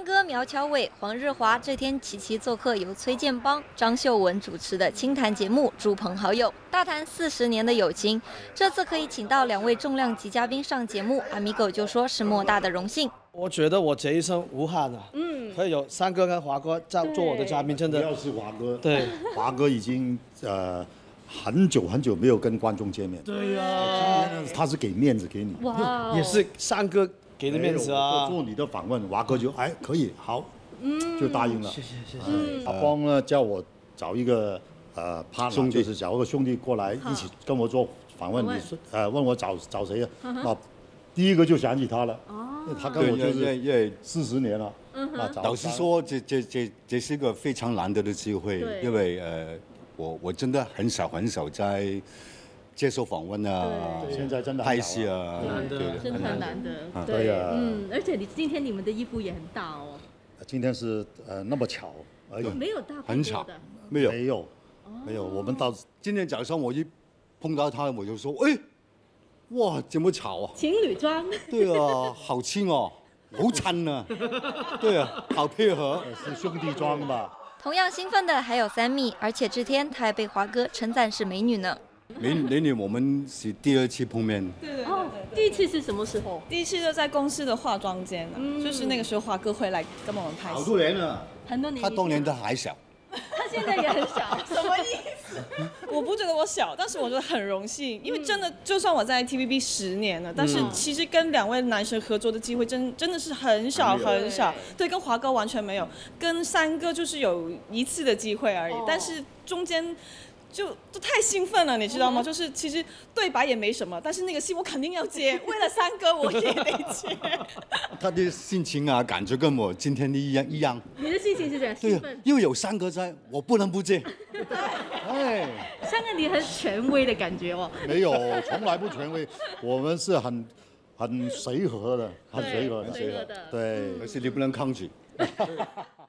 三哥苗侨伟、黄日华这天齐齐做客由崔建邦、张秀文主持的清谈节目《猪朋好友》，大谈40年的友情。这次可以请到2位重量级嘉宾上节目，Amigo 就说是莫大的荣幸。我觉得我这一生无憾啊，可以有三哥跟华哥做我的嘉宾，真的。 主要是华哥， 对， 华哥已经很久没有跟观众见面。 对呀， 他是给面子给你， 哇，也是三哥给的面子啊。 做你的访问，华哥就可以好，就答应了。 谢谢。 阿邦呢叫我找一个partner，就是找个兄弟过来一起跟我做访问。你说问我找谁啊？那第一个就想起他了。他跟我就是40年了。 老实说，这是一个非常难得的机会，因为我真的很少在接受访问啊， 现在真的拍戏啊， 真的很难得。 对呀， 而且今天你们的衣服也很大哦。 今天是那么巧而已， 没有大很巧，没有，我们到今天早上我一碰到他，我就说，哇，这么巧啊！ 情侣装。 对啊，好亲哦，好亲啊，对啊，好配合， 是兄弟装吧？ 同样兴奋的还有Sammy，而且这天他还被华哥称赞是美女呢。 美女，我们是第2次碰面。 对。第1次是什么时候？ 第1次就在公司的化妆间就是那个时候华哥会来跟我们拍戏。 好多年了， 很多年。 他当年都还小。 他现在也很小，什么意思？ 我不觉得我小，但是我觉得很荣幸，因为真的，就算我在 TVB 10年了，但是其实跟2位男神合作的机会真的是很少。对，跟华哥完全没有，跟三哥就是有1次的机会而已，但是中间。就太兴奋了，你知道吗？就是其实对白也没什么，但是那个戏我肯定要接，为了三哥我也得接。 他的心情啊，感觉跟我今天的一样。 你的心情是这样兴奋？ 因为有三哥在，我不能不接。 三哥你很权威的感觉哦。 没有，从来不权威，我们是很随和的，很随和的。 的。 对， 而且你不能抗拒。